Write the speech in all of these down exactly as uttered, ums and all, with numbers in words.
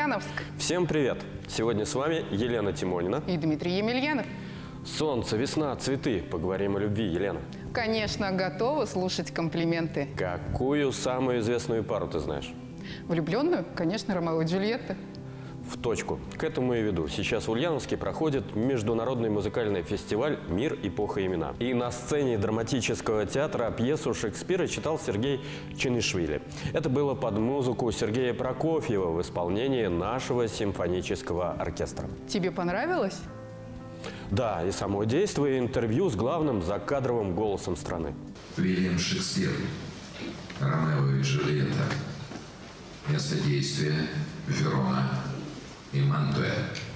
Ульяновск. Всем привет! Сегодня с вами Елена Тимонина И Дмитрий Емельянов. Солнце, весна, цветы. Поговорим о любви, Елена. Конечно, готова слушать комплименты. Какую самую известную пару ты знаешь? Влюбленную? Конечно, Ромео и Джульетта. В точку. К этому и веду. Сейчас в Ульяновске проходит международный музыкальный фестиваль «Мир, эпоха, имена». И на сцене драматического театра пьесу Шекспира читал Сергей Чонишвили. Это было под музыку Сергея Прокофьева в исполнении нашего симфонического оркестра. Тебе понравилось? Да, и само действие, и интервью с главным закадровым голосом страны. Вильям Шекспир. Ромео и Джульетта. Место действия – Верона и Мантуя.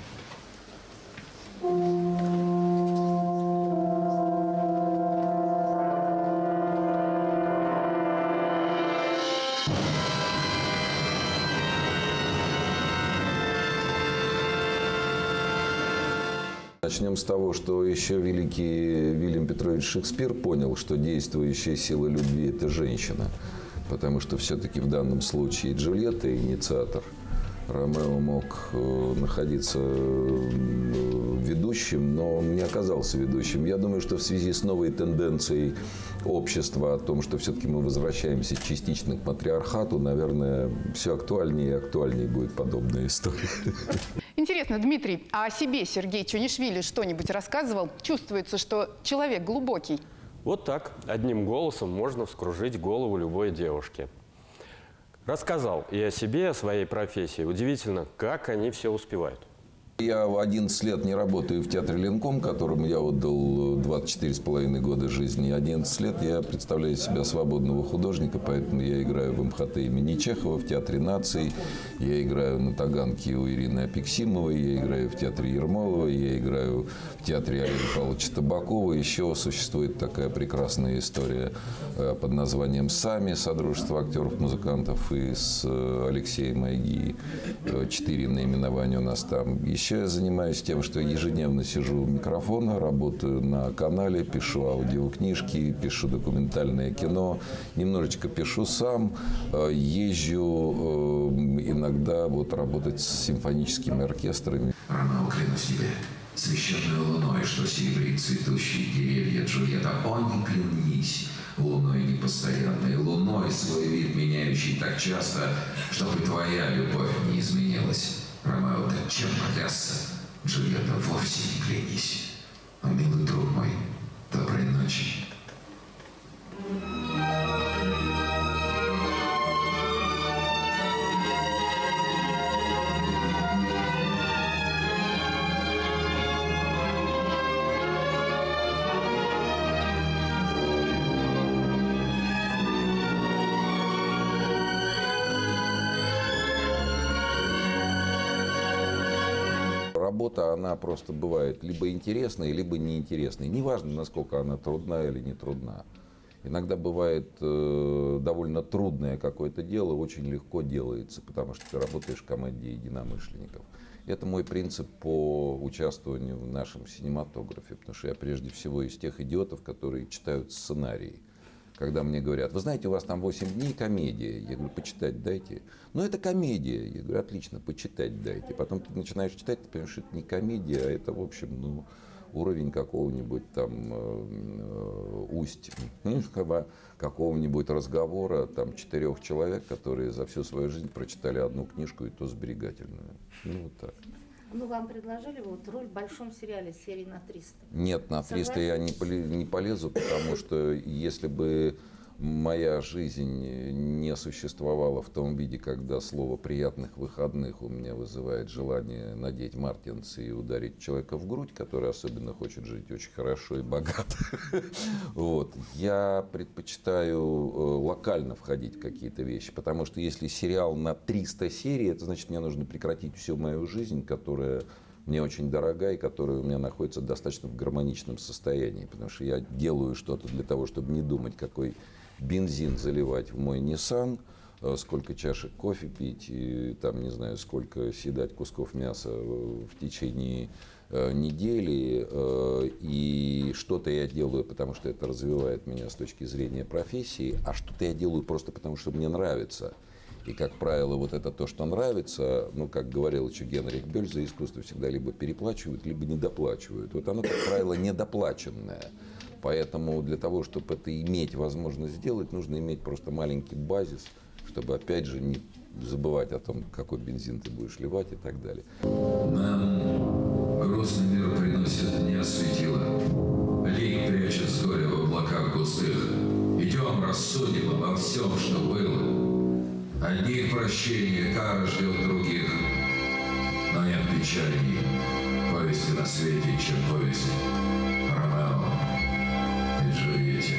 Начнем с того, что еще великий Вильям Петрович Шекспир понял, что действующая сила любви – это женщина. Потому что все-таки в данном случае Джульетта – инициатор. Ромео мог находиться ведущим, но он не оказался ведущим. Я думаю, что в связи с новой тенденцией общества о том, что все-таки мы возвращаемся частично к матриархату, наверное, все актуальнее и актуальнее будет подобная история. Интересно, Дмитрий, а о себе Сергей Чонишвили что-нибудь рассказывал? Чувствуется, что человек глубокий. Вот так, одним голосом можно вскружить голову любой девушки. Рассказал и о себе, и о своей профессии. Удивительно, как они все успевают. Я одиннадцать лет не работаю в театре Ленком, которому я отдал двадцать четыре с половиной года жизни. одиннадцать лет я представляю себя свободного художника, поэтому я играю в эм ха тэ имени Чехова, в Театре наций, я играю на таганке у Ирины Апексимовой, я играю в Театре Ермоловой, я играю в Театре Олега Павловича Табакова. Еще существует такая прекрасная история под названием «Сами» Содружество актеров-музыкантов и с Алексеем Айги. Четыре наименования у нас там. Еще я занимаюсь тем, что ежедневно сижу у микрофона, работаю на канале, пишу аудиокнижки, пишу документальное кино, немножечко пишу сам, езжу иногда вот работать с симфоническими оркестрами. Ромео, клянусь тебе, священной луной, что серебрит цветущие деревья Джульетта, о, не клянись, луной непостоянной, луной свой вид меняющий так часто, чтобы твоя любовь не изменилась. Ромео, ты чем поклясться? Джульетта, вовсе не клянись. О, милый друг мой, доброй ночи. Работа, она просто бывает либо интересной, либо неинтересной. Неважно, насколько она трудна или не трудна. Иногда бывает э, довольно трудное какое-то дело, очень легко делается, потому что ты работаешь в команде единомышленников. Это мой принцип по участвованию в нашем синематографе, потому что я прежде всего из тех идиотов, которые читают сценарии. Когда мне говорят, вы знаете, у вас там восемь дней комедия. Я говорю, почитать дайте. Ну, это комедия. Я говорю, отлично, почитать дайте. Потом ты начинаешь читать, ты понимаешь, что это не комедия, а это, в общем, ну, уровень какого-нибудь там э, усть, какого-нибудь разговора там четырех человек, которые за всю свою жизнь прочитали одну книжку, и то сберегательную. Ну, вот так. Ну, вам предложили вот роль в большом сериале серии на триста? Нет, на триста я не, не полезу, потому что если бы моя жизнь не существовала в том виде, когда слово «приятных выходных» у меня вызывает желание надеть мартинсы и ударить человека в грудь, который особенно хочет жить очень хорошо и богато. Вот. Я предпочитаю локально входить в какие-то вещи, потому что если сериал на триста серий, это значит, мне нужно прекратить всю мою жизнь, которая мне очень дорога и которая у меня находится достаточно в гармоничном состоянии, потому что я делаю что-то для того, чтобы не думать, какой бензин заливать в мой Nissan, сколько чашек кофе пить, и там, не знаю, сколько съедать кусков мяса в течение недели. И что-то я делаю, потому что это развивает меня с точки зрения профессии, а что-то я делаю просто потому, что мне нравится. И, как правило, вот это то, что нравится, ну, как говорил еще Генрих Бёль, за искусство всегда либо переплачивают, либо недоплачивают. Вот оно, как правило, недоплаченное. Поэтому для того, чтобы это иметь возможность сделать, нужно иметь просто маленький базис, чтобы, опять же, не забывать о том, какой бензин ты будешь ливать и так далее. Нам грозный мир приносит дня светила. Лик прячет с горя в облаках густых. Идем, рассудим обо всем, что было. Одних прощения, кара ждет других. Но нет печальней повести на свете, чем повесть Ромео и Джульетте.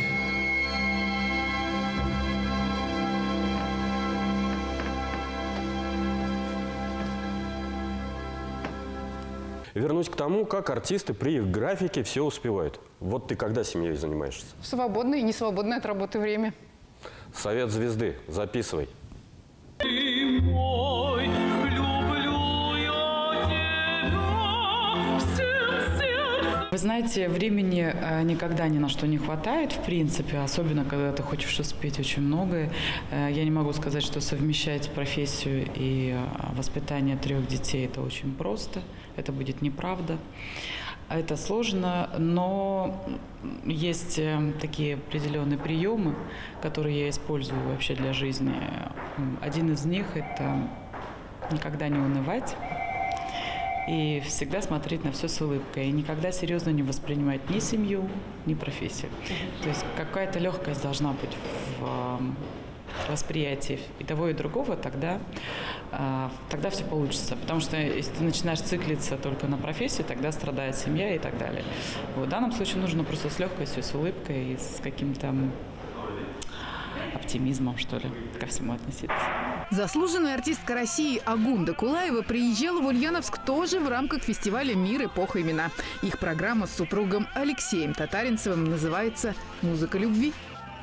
Вернусь к тому, как артисты при их графике все успевают. Вот ты когда семьей занимаешься? В свободное и несвободное от работы время. Совет звезды. Записывай. Ты мой, люблю я тебя всем сердцем. Вы знаете, времени э, никогда ни на что не хватает, в принципе, особенно когда ты хочешь успеть очень многое. Э, я не могу сказать, что совмещать профессию и э, воспитание трех детей – это очень просто, это будет неправда. Это сложно, но есть э, такие определенные приемы, которые я использую вообще для жизни. Один из них – это никогда не унывать. И всегда смотреть на все с улыбкой. И никогда серьезно не воспринимать ни семью, ни профессию. То есть какая-то легкость должна быть в восприятии и того, и другого, тогда, тогда все получится. Потому что если ты начинаешь циклиться только на профессии, тогда страдает семья и так далее. В данном случае нужно просто с легкостью, с улыбкой и с каким-то оптимизмом, что ли, ко всему относиться. Заслуженная артистка России Агунда Кулаева приезжала в Ульяновск тоже в рамках фестиваля «Мир. Эпоха. Имена». Их программа с супругом Алексеем Татаринцевым называется «Музыка любви».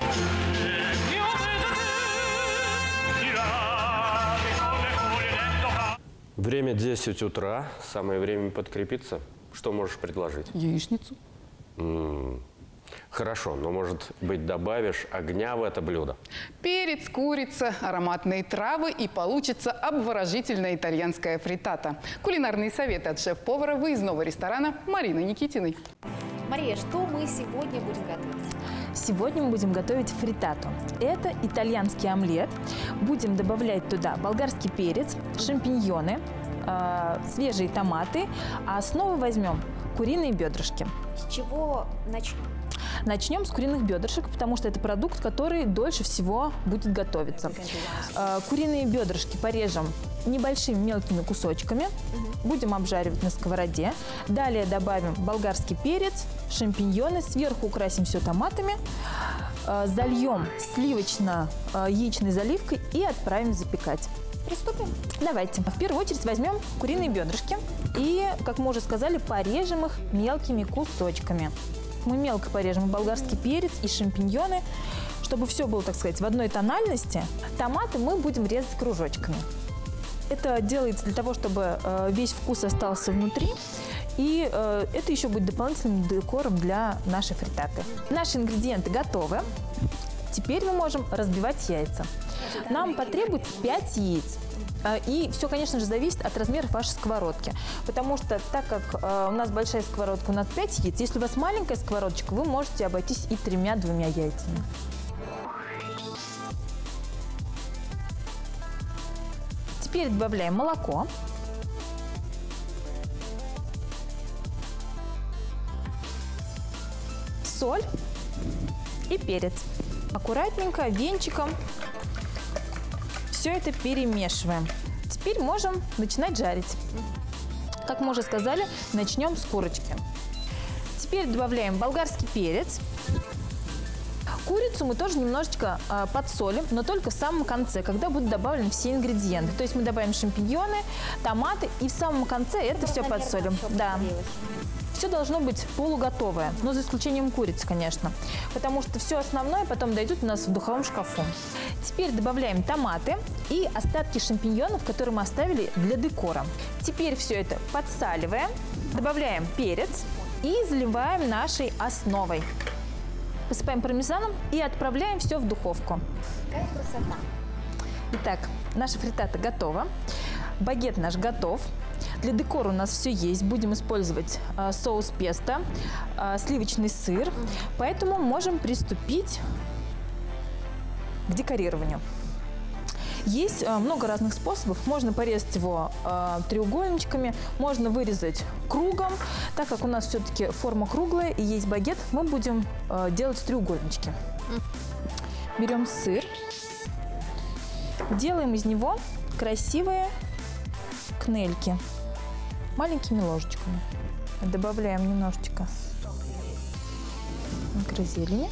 Время десять утра. Самое время подкрепиться. Что можешь предложить? Яичницу. М-м- Хорошо, но, может быть, добавишь огня в это блюдо? Перец, курица, ароматные травы, и получится обворожительная итальянская фриттата. Кулинарные советы от шеф-повара выездного ресторана Марины Никитиной. Мария, что мы сегодня будем готовить? Сегодня мы будем готовить фриттату. Это итальянский омлет. Будем добавлять туда болгарский перец, шампиньоны, э, свежие томаты. А основу возьмем куриные бедрышки. С чего начнем? Начнем с куриных бедрышек, потому что это продукт, который дольше всего будет готовиться. Э, куриные бедрышки порежем небольшими мелкими кусочками. Угу. Будем обжаривать на сковороде. Далее добавим болгарский перец, шампиньоны. Сверху украсим все томатами. Э, зальем сливочно-яичной заливкой и отправим запекать. Приступим? Давайте. В первую очередь возьмем куриные бедрышки и, как мы уже сказали, порежем их мелкими кусочками. Мы мелко порежем болгарский перец и шампиньоны, чтобы все было, так сказать, в одной тональности. Томаты мы будем резать кружочками. Это делается для того, чтобы весь вкус остался внутри. И это еще будет дополнительным декором для нашей фриттаты. Наши ингредиенты готовы. Теперь мы можем разбивать яйца. Нам потребуется пять яиц. И все, конечно же, зависит от размеров вашей сковородки. Потому что, так как э, у нас большая сковородка, у нас пять яиц, если у вас маленькая сковородочка, вы можете обойтись и тремя-двумя яйцами. Теперь добавляем молоко. Соль и перец. Аккуратненько, венчиком. Все это перемешиваем. Теперь можем начинать жарить. Как мы уже сказали, начнем с курочки. Теперь добавляем болгарский перец. Курицу мы тоже немножечко э, подсолим, но только в самом конце, когда будут добавлены все ингредиенты. То есть мы добавим шампиньоны, томаты и в самом конце это все подсолим. Да. Все должно быть полуготовое, но за исключением курицы, конечно. Потому что все основное потом дойдет у нас в духовом шкафу. Теперь добавляем томаты и остатки шампиньонов, которые мы оставили для декора. Теперь все это подсаливаем, добавляем перец и заливаем нашей основой. Посыпаем пармезаном и отправляем все в духовку. Какая красота! Итак, наша фриттата готова. Багет наш готов. Для декора у нас все есть. Будем использовать э, соус песто, э, сливочный сыр. Поэтому можем приступить к декорированию. Есть э, много разных способов. Можно порезать его э, треугольничками, можно вырезать кругом. Так как у нас все-таки форма круглая и есть багет, мы будем э, делать треугольнички. Берем сыр, делаем из него красивые кнельки маленькими ложечками. Добавляем немножечко микрозелени.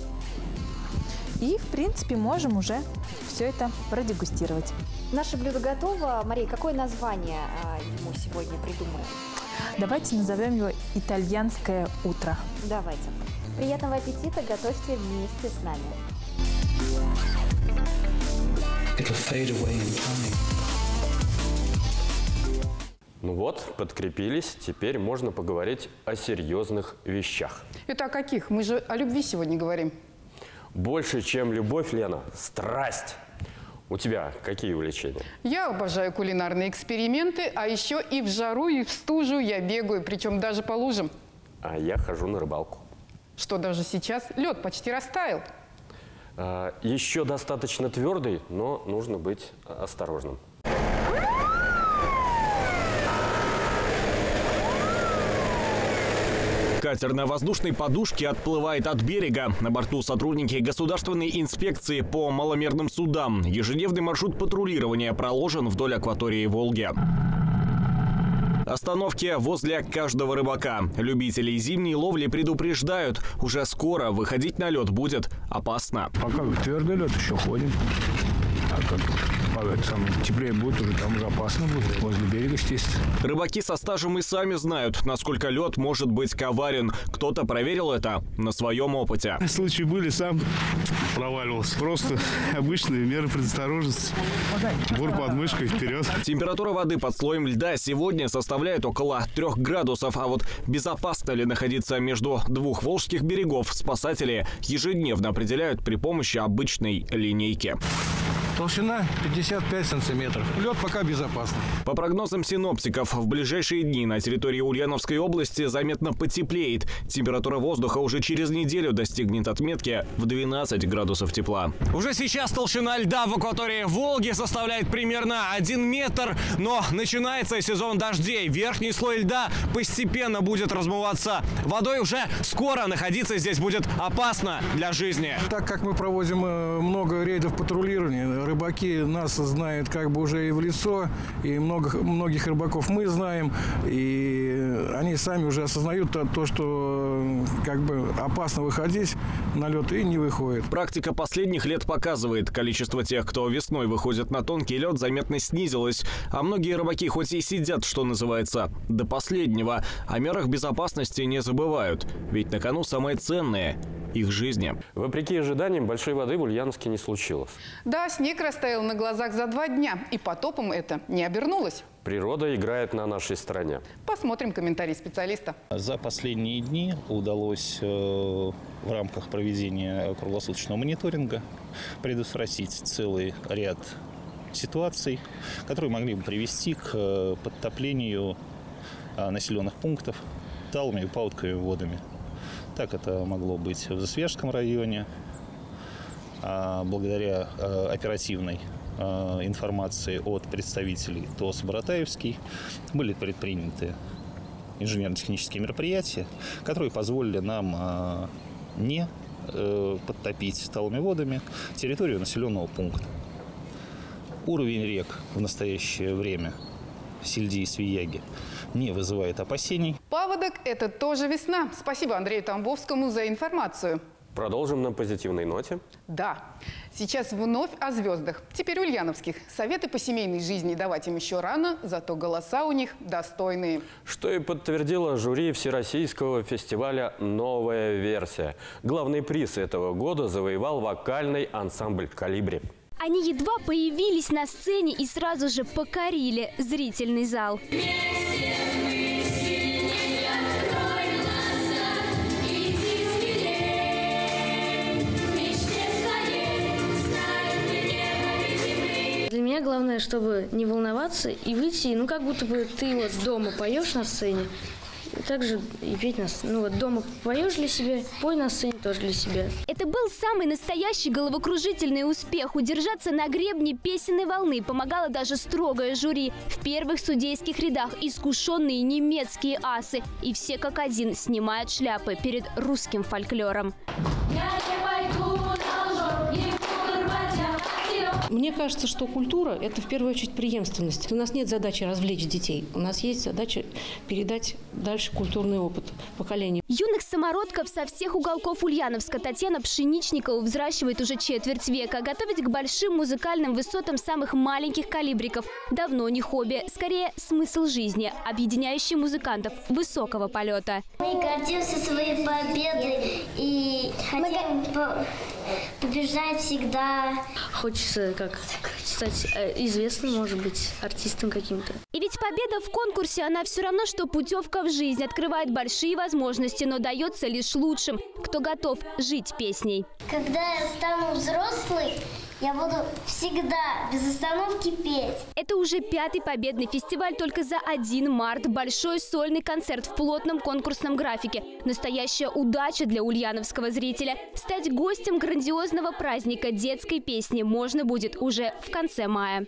И, в принципе, можем уже все это продегустировать. Наше блюдо готово. Мария, какое название а, ему сегодня придумаем? Давайте назовем его «Итальянское утро». Давайте. Приятного аппетита. Готовьте вместе с нами. Ну вот, подкрепились. Теперь можно поговорить о серьезных вещах. Это о каких? Мы же о любви сегодня говорим. Больше, чем любовь, Лена, страсть. У тебя какие увлечения? Я обожаю кулинарные эксперименты, а еще и в жару, и в стужу я бегаю, причем даже по лужам. А я хожу на рыбалку. Что даже сейчас лед почти растаял. А, еще достаточно твердый, но нужно быть осторожным. Катер на воздушной подушке отплывает от берега. На борту сотрудники государственной инспекции по маломерным судам. Ежедневный маршрут патрулирования проложен вдоль акватории Волги. Остановки возле каждого рыбака. Любителей зимней ловли предупреждают. Уже скоро выходить на лед будет опасно. Пока твердый лед еще ходим. А как там теплее будет, уже там уже опасно будет. Возле берега, естественно. Рыбаки со стажем и сами знают, насколько лед может быть коварен. Кто-то проверил это на своем опыте. Случаи были, сам проваливался. Просто обычные меры предосторожности. Бур под мышкой, вперед. Температура воды под слоем льда сегодня составляет около трех градусов. А вот безопасно ли находиться между двух волжских берегов, спасатели ежедневно определяют при помощи обычной линейки. Толщина пятьдесят пять сантиметров. Лед пока безопасный. По прогнозам синоптиков, в ближайшие дни на территории Ульяновской области заметно потеплеет. Температура воздуха уже через неделю достигнет отметки в двенадцать градусов тепла. Уже сейчас толщина льда в акватории Волги составляет примерно один метр. Но начинается сезон дождей. Верхний слой льда постепенно будет размываться водой. Уже скоро находиться здесь будет опасно для жизни. Так как мы проводим много рейдов патрулирования, рыбаки нас знают как бы уже и в лицо, и много, многих рыбаков мы знаем, и они сами уже осознают то, то, что как бы опасно выходить на лед, и не выходит. Практика последних лет показывает, количество тех, кто весной выходит на тонкий лед, заметно снизилось, а многие рыбаки хоть и сидят, что называется, до последнего, о мерах безопасности не забывают, ведь на кону самое ценное – их жизни. Вопреки ожиданиям, большой воды в Ульяновске не случилось. Да, снег растаял на глазах за два дня, и потопом это не обернулось. Природа играет на нашей стороне. Посмотрим комментарий специалиста. За последние дни удалось э, в рамках проведения круглосуточного мониторинга предотвратить целый ряд ситуаций, которые могли бы привести к э, подтоплению э, населенных пунктов талыми и паутковыми водами. Так это могло быть в Засвежском районе. А благодаря э, оперативной э, информации от представителей ТОС «Баратаевский» были предприняты инженерно-технические мероприятия, которые позволили нам э, не э, подтопить талыми водами территорию населенного пункта. Уровень рек в настоящее время Сельди и Свияги не вызывает опасений. Паводок – это тоже весна. Спасибо Андрею Тамбовскому за информацию. Продолжим на позитивной ноте. Да. Сейчас вновь о звездах. Теперь ульяновских. Советы по семейной жизни давать им еще рано, зато голоса у них достойные. Что и подтвердило жюри Всероссийского фестиваля «Новая версия». Главный приз этого года завоевал вокальный ансамбль «Колибри». Они едва появились на сцене и сразу же покорили зрительный зал. Для меня главное, чтобы не волноваться и выйти, ну как будто бы ты вот дома поешь на сцене, и также и петь на сцене. Ну вот дома поешь для себя, пой на сцене тоже для себя. Это был самый настоящий головокружительный успех. Удержаться на гребне песенной волны помогало даже строгое жюри. В первых судейских рядах искушенные немецкие асы. И все как один снимают шляпы перед русским фольклором. Мне кажется, что культура – это в первую очередь преемственность. У нас нет задачи развлечь детей. У нас есть задача передать дальше культурный опыт поколению. Юных самородков со всех уголков Ульяновска Татьяна Пшеничникова взращивает уже четверть века. Готовить к большим музыкальным высотам самых маленьких калибриков давно не хобби, скорее смысл жизни, объединяющий музыкантов высокого полета. Мы гордимся своей победой и хотим побеждать всегда. Хочется как стать известным, может быть, артистом каким-то. И ведь победа в конкурсе, она все равно, что путевка в жизнь, открывает большие возможности, но дается лишь лучшим, кто готов жить песней. Когда я стану взрослой, я буду всегда без остановки петь. Это уже пятый победный фестиваль только за один март. Большой сольный концерт в плотном конкурсном графике. Настоящая удача для ульяновского зрителя. Стать гостем грандиозного праздника детской песни можно будет уже в конце мая.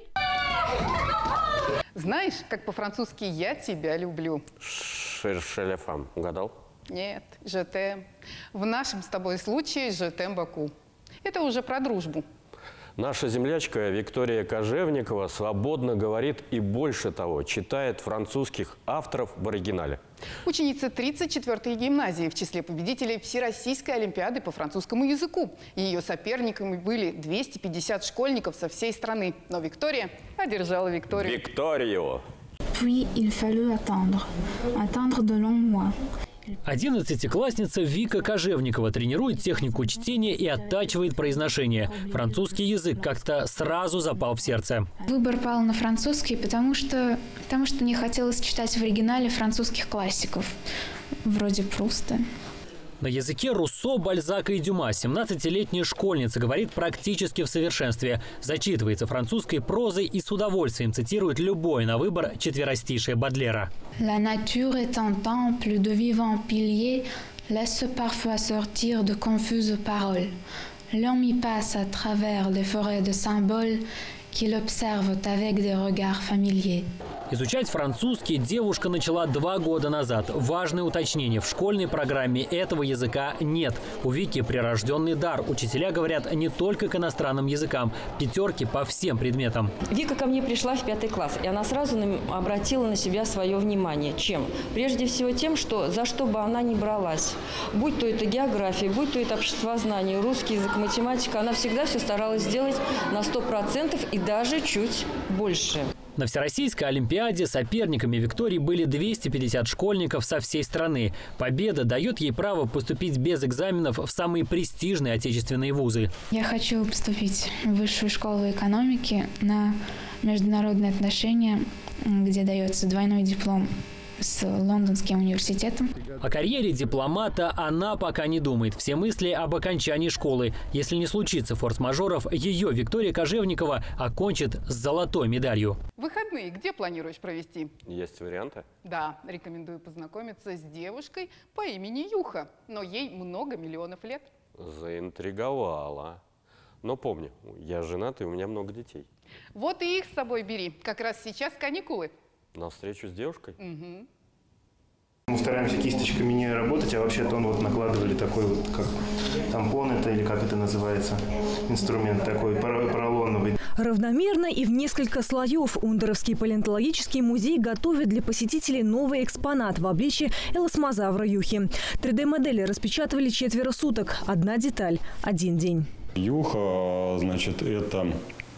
Знаешь, как по-французски «я тебя люблю»? Шершелефам. Угадал? Нет, «je t'aime». В нашем с тобой случае «je t'aime beaucoup». Это уже про дружбу. Наша землячка Виктория Кожевникова свободно говорит и, больше того, читает французских авторов в оригинале. Ученица тридцать четвёртой гимназии в числе победителей Всероссийской олимпиады по французскому языку. Ее соперниками были двести пятьдесят школьников со всей страны. Но Виктория одержала Викторию. Викторию! Puis il fallut attendre, attendre de longs mois. Одиннадцатиклассница Вика Кожевникова тренирует технику чтения и оттачивает произношение. Французский язык как-то сразу запал в сердце. Выбор пал на французский, потому что, потому что мне хотелось читать в оригинале французских классиков, вроде Пруста. На языке Руссо, Бальзака и Дюма семнадцатилетняя школьница говорит практически в совершенстве. Зачитывается французской прозой и с удовольствием цитирует любое на выбор четверостишие Бодлера. La nature est un temple de vivants piliers, laisse parfois sortir de confuses paroles. L'homme y passe à travers des forêts de symboles qu'il observe avec des regards familiers. Изучать французский девушка начала два года назад. Важное уточнение: в школьной программе этого языка нет. У Вики прирожденный дар. Учителя говорят не только к иностранным языкам. Пятерки по всем предметам. Вика ко мне пришла в пятый класс, и она сразу обратила на себя свое внимание. Чем? Прежде всего тем, что за что бы она ни бралась, будь то это география, будь то это обществознание, русский язык, математика, она всегда все старалась сделать на сто процентов и даже чуть больше. На Всероссийской олимпиаде соперниками Виктории были двести пятьдесят школьников со всей страны. Победа дает ей право поступить без экзаменов в самые престижные отечественные вузы. Я хочу поступить в высшую школу экономики на международные отношения, где дается двойной диплом с Лондонским университетом. О карьере дипломата она пока не думает. Все мысли об окончании школы. Если не случится форс-мажоров, ее Виктория Кожевникова окончит с золотой медалью. Выходные где планируешь провести? Есть варианты? Да, рекомендую познакомиться с девушкой по имени Юха. Но ей много миллионов лет. Заинтриговала. Но помни, я женат и у меня много детей. Вот и их с собой бери. Как раз сейчас каникулы. На встречу с девушкой? Угу. Мы стараемся кисточками не работать, а вообще-то он вот накладывали такой вот, как тампон это или как это называется, инструмент такой поролоновый. Равномерно и в несколько слоев Ундеровский палеонтологический музей готовит для посетителей новый экспонат в обличье элосмозавра Юхи. три дэ-модели распечатывали четверо суток. Одна деталь – один день. Юха, значит, это...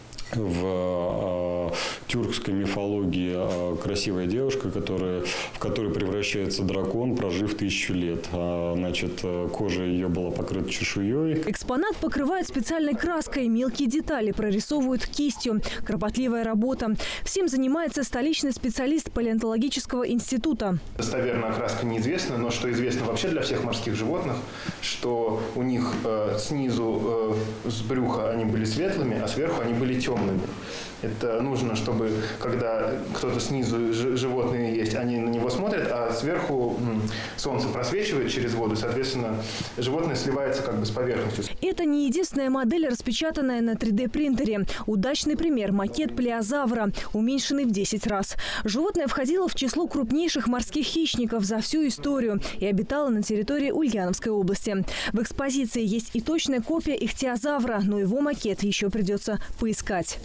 В э, тюркской мифологии э, красивая девушка, которая, в которой превращается дракон, прожив тысячу лет. А, значит, кожа ее была покрыта чешуей. Экспонат покрывают специальной краской, мелкие детали прорисовывают кистью. Кропотливая работа. Всем занимается столичный специалист палеонтологического института. Достоверно окраска неизвестна, но что известно вообще для всех морских животных, что у них э, снизу э, с брюха они были светлыми, а сверху они были темными. Это нужно, чтобы когда кто-то снизу животные есть, они на него смотрят, а сверху солнце просвечивает через воду, соответственно, животное сливается как бы с поверхностью. Это не единственная модель, распечатанная на три дэ принтере. Удачный пример – макет плеозавра, уменьшенный в десять раз. Животное входило в число крупнейших морских хищников за всю историю и обитало на территории Ульяновской области. В экспозиции есть и точная копия ихтиозавра, но его макет еще придется поискать.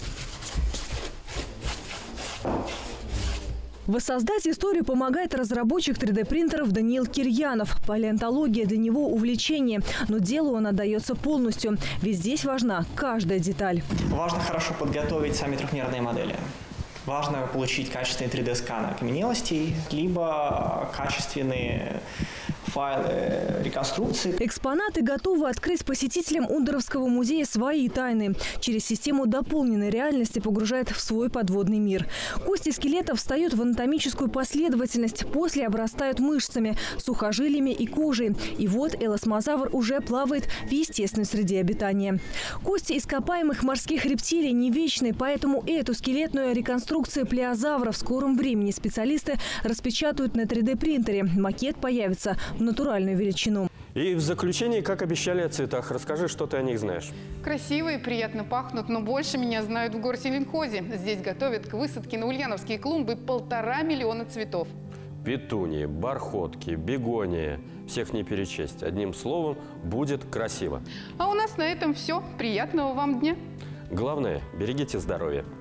Воссоздать историю помогает разработчик три дэ принтеров Даниил Кирьянов. Палеонтология для него увлечение, но делу он отдается полностью, ведь здесь важна каждая деталь. Важно хорошо подготовить сами трехмерные модели. Важно получить качественный три дэ скан окаменелостей, либо качественные файлы реконструкции. Экспонаты готовы открыть посетителям Ундеровского музея свои тайны. Через систему дополненной реальности погружает в свой подводный мир. Кости скелетов встают в анатомическую последовательность, после обрастают мышцами, сухожилиями и кожей. И вот элосмозавр уже плавает в естественной среде обитания. Кости ископаемых морских рептилий не вечны, поэтому эту скелетную реконструкцию плеозавра в скором времени специалисты распечатают на три дэ принтере. Макет появится в натуральную величину. И в заключение, как обещали, о цветах. Расскажи, что ты о них знаешь. Красивые, приятно пахнут, но больше меня знают в горсельхозе. Здесь готовят к высадке на ульяновские клумбы полтора миллиона цветов. Петунии, бархотки, бегонии. Всех не перечесть. Одним словом, будет красиво. А у нас на этом все. Приятного вам дня. Главное, берегите здоровье.